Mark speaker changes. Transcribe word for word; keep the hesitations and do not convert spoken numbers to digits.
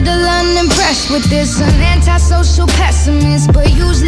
Speaker 1: little unimpressed with this. An antisocial pessimist, but usually